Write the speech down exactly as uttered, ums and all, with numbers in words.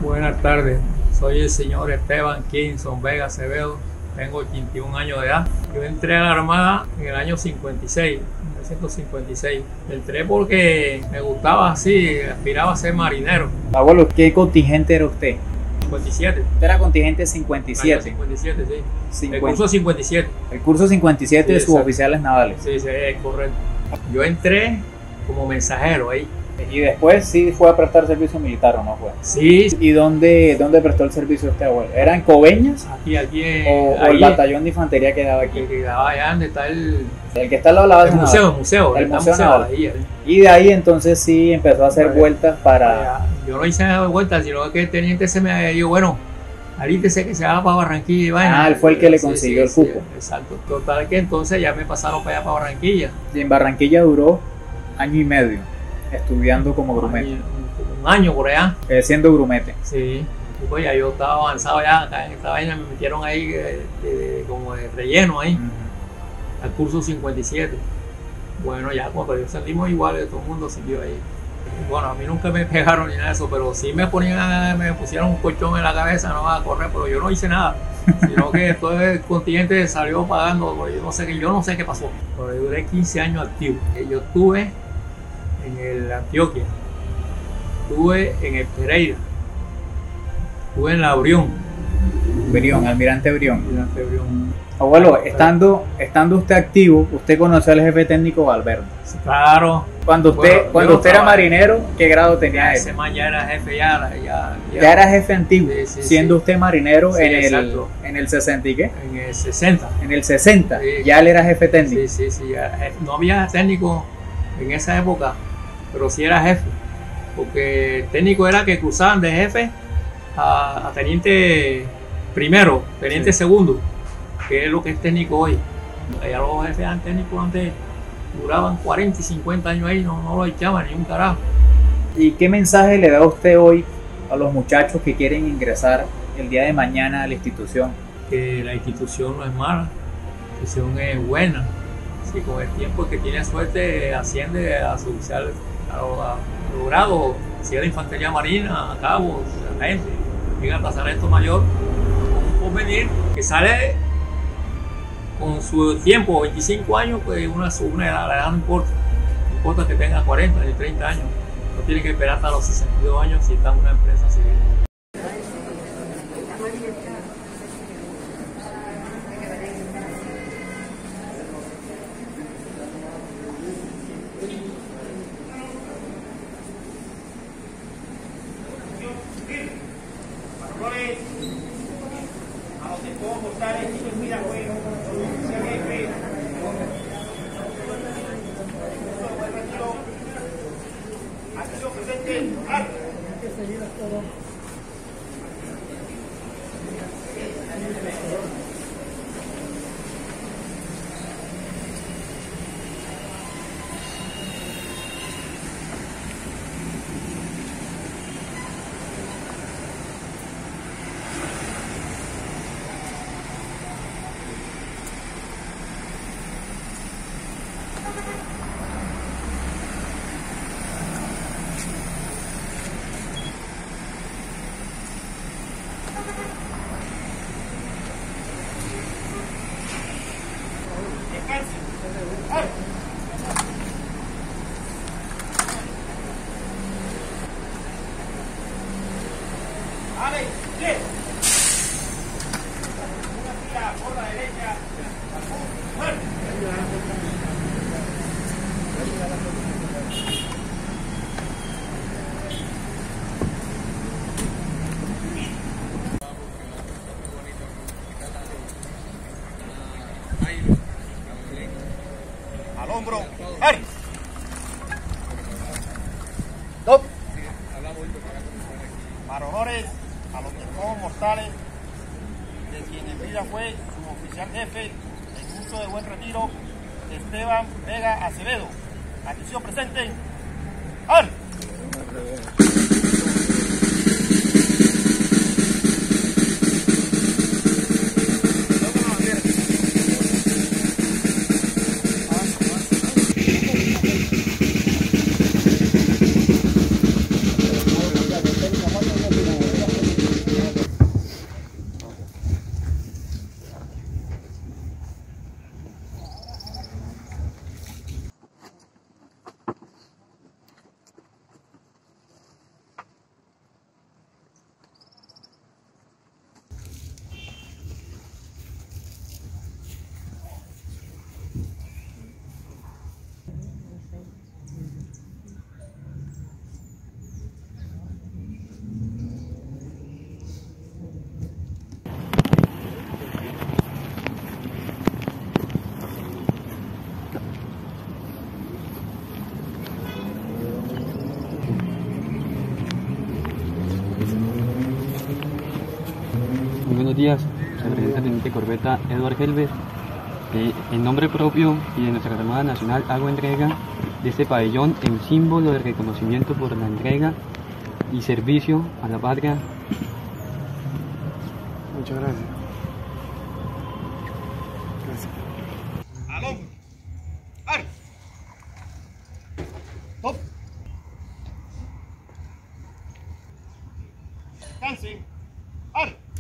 Buenas tardes, soy el señor Esteban Kinson Vega Acevedo, tengo ochenta y un años de edad. Yo entré a la Armada en el año cincuenta y seis, mil novecientos cincuenta y seis. Entré porque me gustaba así, aspiraba a ser marinero. Abuelo, ¿qué contingente era usted? cincuenta y siete. Usted era contingente cincuenta y siete. Año cincuenta y siete, sí. cincuenta. El curso cincuenta y siete. El curso cincuenta y siete Sí, de exacto. suboficiales navales. Sí, sí, es correcto. Yo entré como mensajero ahí. Y después sí fue a prestar servicio militar, ¿o no fue? Sí, ¿Y dónde, dónde prestó el servicio usted, abuelo? ¿Era en Coveñas? aquí, aquí. ¿O, o ahí, el batallón de infantería quedaba aquí? que quedaba allá donde está el, El que está al lado de la base el museo, naval. el museo. El está museo naval. ahí, ahí. Y de ahí entonces sí empezó a hacer Vale. vueltas para... Yo no hice nada de vuelta, sino que el teniente se me dijo, bueno, alítese que se va para Barranquilla y vaina. Ah, él fue el que le Sí, consiguió sí, el cupo. sí, exacto. Total que entonces ya me pasaron para allá, para Barranquilla. Y en Barranquilla duró año y medio estudiando como grumete, Un, un año por allá. eh, siendo grumete. Sí. Y pues ya yo estaba avanzado ya, acá en esta vaina me metieron ahí de- de- de- como de relleno ahí, Ujú. al curso cincuenta y siete. Bueno, ya cuando yo salimos iguales, todo el mundo siguió ahí. Y bueno, a mí nunca me pegaron ni nada de eso, pero sí me ponían, me pusieron un colchón en la cabeza, no va a correr, pero yo no hice nada. Sino que todo el contingente salió pagando, porque yo no sé qué, yo no sé qué pasó. Pero yo duré quince años activo. Yo estuve en el Antioquia, estuve en el Pereira, estuve en la Brión, Brión, almirante Brión. en la Brión. Abuelo, estando, estando usted activo, usted conoció al jefe técnico Valverde. Claro. Cuando usted, Bueno, yo cuando no usted era estaba- marinero, ¿qué grado tenía Ya él? ese man ya era jefe, ya, ya, Ya era jefe antiguo, Sí, sí, siendo sí. usted marinero Sí, en, el, exacto. en el sesenta y qué? en el sesenta. En el sesenta, Sí. ya él era jefe técnico. Sí, sí, sí. ya, eh, no había técnico en esa época, pero sí era jefe. Porque el técnico era que cruzaban de jefe a, a teniente primero, teniente Sí. segundo, que es lo que es técnico hoy. Allá los jefes eran técnicos antes, duraban cuarenta y cincuenta años ahí, no, no lo echaban ni un carajo. ¿Y qué mensaje le da usted hoy a los muchachos que quieren ingresar el día de mañana a la institución? Que la institución no es mala, la institución es buena. Si con el tiempo que tiene suerte asciende a su oficial, a, lo- a los grados, si es de infantería marina, a cabo, sargento, llega hasta sargento mayor, con un porvenir que sale con su tiempo, veinticinco años, pues una, una edad, la edad no importa, no importa que tenga cuarenta ni treinta años, no tiene que esperar hasta los sesenta y dos años si está en una empresa civil. Valores a los de Cobo, González, chicos, mira, güey, oficial jefe. Buen retiro. Acción presente. ¡Arte! Descanse. ¡Arte! ¡Ale! ¡Bien! Una fila por la derecha. ¡Fuerte! Al hombro. ¡Arte! ¡Stop! Para honores a los testigos mortales de quien en vida fue su oficial jefe en uso de buen retiro, Esteban Vega Acevedo. Atención presente. ¡Ar! buenos días. Se presenta el teniente corbeta Edward Helves. Eh, en nombre propio y de nuestra Armada Nacional hago entrega de este pabellón en símbolo de reconocimiento por la entrega y servicio a la patria. Muchas gracias. Gracias. Aló. Ar. Top. Descansen. Ar.